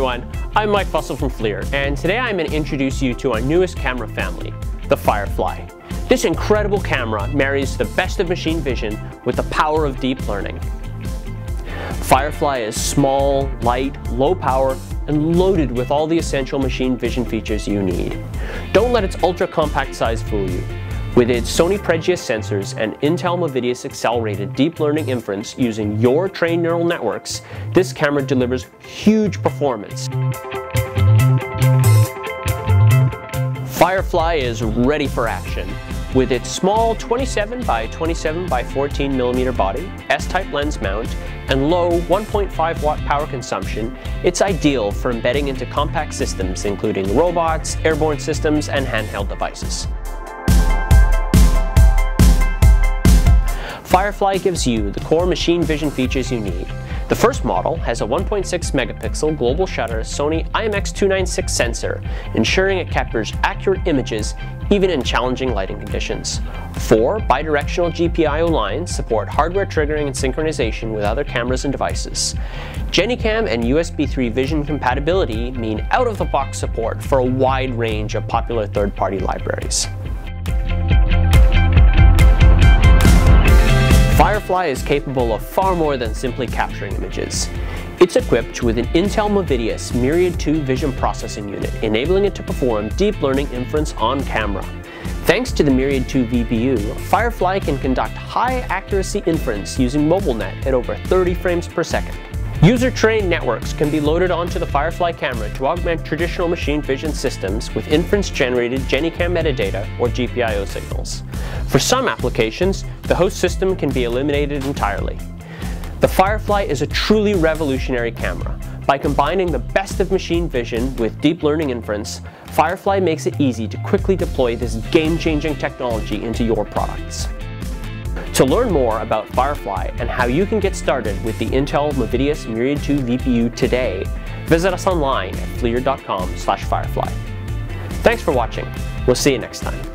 everyone, I'm Mike Fussell from FLIR, and today I'm going to introduce you to our newest camera family, the Firefly. This incredible camera marries the best of machine vision with the power of deep learning. Firefly is small, light, low power, and loaded with all the essential machine vision features you need. Don't let its ultra-compact size fool you. With its Sony Pregius sensors and Intel Movidius accelerated deep learning inference using your trained neural networks, this camera delivers huge performance. Firefly is ready for action. With its small 27 by 27 by 14 millimeter body, S-type lens mount, and low 1.5 watt power consumption, it's ideal for embedding into compact systems including robots, airborne systems, and handheld devices. Firefly gives you the core machine vision features you need. The first model has a 1.6 megapixel global shutter Sony IMX296 sensor, ensuring it captures accurate images even in challenging lighting conditions. 4 bidirectional GPIO lines support hardware triggering and synchronization with other cameras and devices. GeniCam and USB 3 vision compatibility mean out-of-the-box support for a wide range of popular third-party libraries. Firefly is capable of far more than simply capturing images. It's equipped with an Intel Movidius Myriad 2 vision processing unit, enabling it to perform deep learning inference on camera. Thanks to the Myriad 2 VPU, Firefly can conduct high accuracy inference using MobileNet at over 30 frames per second. User-trained networks can be loaded onto the Firefly camera to augment traditional machine vision systems with inference-generated GeniCam metadata or GPIO signals. For some applications, the host system can be eliminated entirely. The Firefly is a truly revolutionary camera. By combining the best of machine vision with deep learning inference, Firefly makes it easy to quickly deploy this game-changing technology into your products. To learn more about Firefly and how you can get started with the Intel Movidius Myriad 2 VPU today, visit us online at FLIR.com/Firefly. Thanks for watching. We'll see you next time.